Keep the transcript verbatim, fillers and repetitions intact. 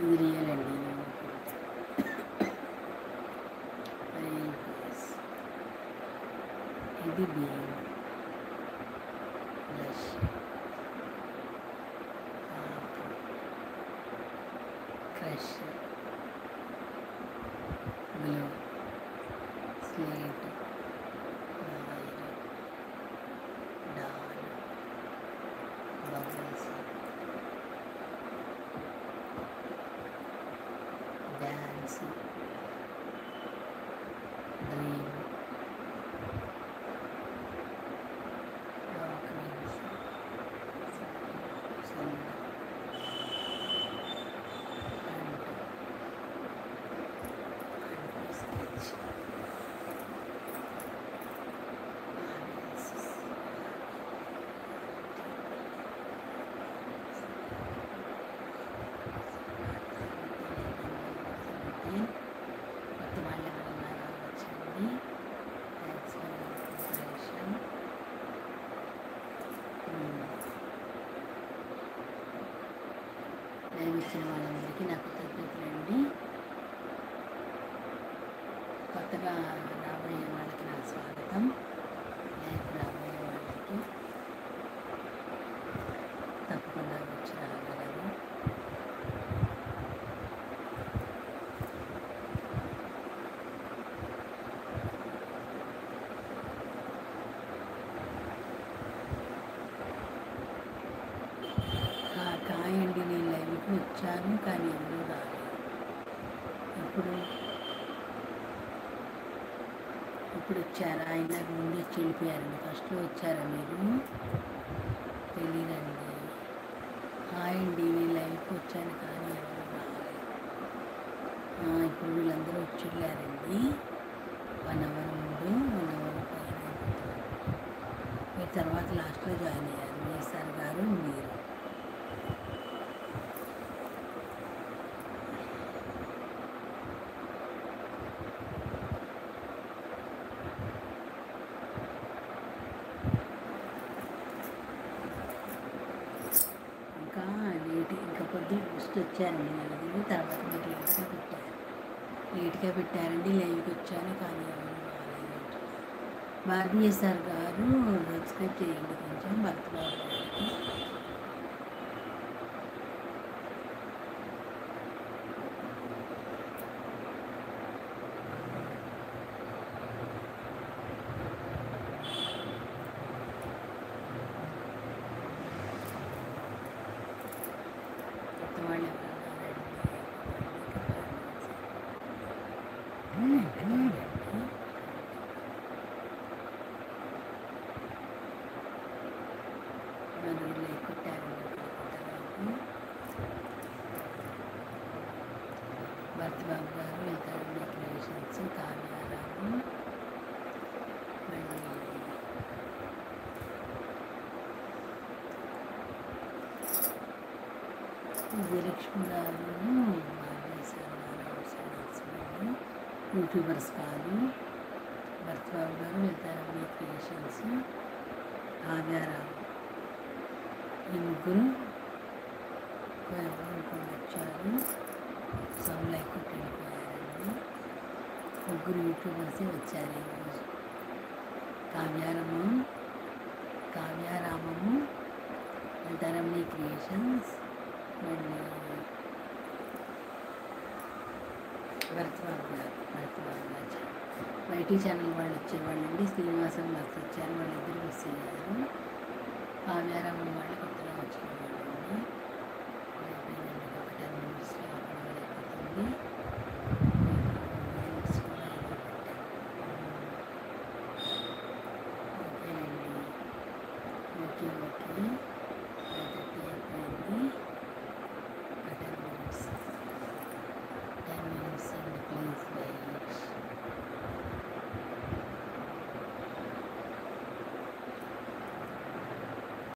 ఇది రియల్ అండి. ఇది బియ్యం brush, crush, glow, slate, wire, doll, bubbles, dance, dream, documents, sun, sketch, కొత్త వాళ్ళ వచ్చింది. Thanks for information. లైవ్ ఇచ్చిన వాళ్ళందరికీ నా కృతజ్ఞతలండి. కొత్తగా రాబోయే వాళ్ళకి నా స్వాగతం. లైవ్ రాబోయే వాళ్ళకి తప్పకుండా వచ్చి రాగలరు. కాయండి, నేను లైవ్కి వచ్చాను కానీ ఎవరూ రాలేదు. ఇప్పుడు ఇప్పుడు వచ్చారా? ఆయన ముందు వచ్చి వెళ్ళిపోయారండి. ఫస్ట్లో వచ్చారా మీరు? తెలీదండి. హాయ్ అండి, నేను లైవ్కి వచ్చాను కానీ ఎవరు రాలేదు. ఇప్పుడు వీళ్ళందరూ వచ్చి వెళ్ళారండి. వన్ అవర్ ముందు వన్ అవర్ పైన మీరు తర్వాత లాస్ట్లో జాయిన్ అయ్యారు. వేసార్ గారు మీరు. ఇంకా లేట్ ఇంకా కొద్ది ఫస్ట్ వచ్చారండి నలుగురు. తర్వాత మీరు లేట్గా పెట్టారు లేట్గా పెట్టారండి. లైవ్కి వచ్చాను కానీ ఎవరు రాలేదు. భారతీయ సార్ గారు సబ్స్క్రైబ్ చేయండి కొంచెం భక్తి బాబు గారికి. వాళ్ళు నలుగురు కొట్టారండి. భర్త బాబు గారు వెళ్తారు. డెకరేషన్స్ కావ్యారాము, మళ్ళీ విజయలక్ష్మి గారు, యూట్యూబర్స్ కాదు. భర్త బాబు గారు వెళ్తారు. డెకరేషన్స్ కావ్యారాము. ఈ ముగ్గురు వచ్చారు. సౌండ్ లైక్ కొట్టి వెళ్ళిపోయారండి. ముగ్గురు యూట్యూబర్సే వచ్చారు ఈరోజు. కావ్యారాము కావ్యారామము వెళ్తారమ్ని క్రియేషన్స్, మళ్ళీ భరతబాబు గారు భరతబాబు గారు వైటీ ఛానల్ వాళ్ళు వచ్చేవాళ్ళండి. శ్రీనివాసం భర్త వచ్చారు. వాళ్ళిద్దరు మిస్ అయ్యారు. కావ్యారామం వాళ్ళు కొత్తగా వచ్చిన వాళ్ళండి. ఒక టెన్ మినిట్స్లో అవ్వడం అయిపోతుంది. మినిట్స్ కూడా ఏదో పెట్టారు. ఓకేనండి. Okay okay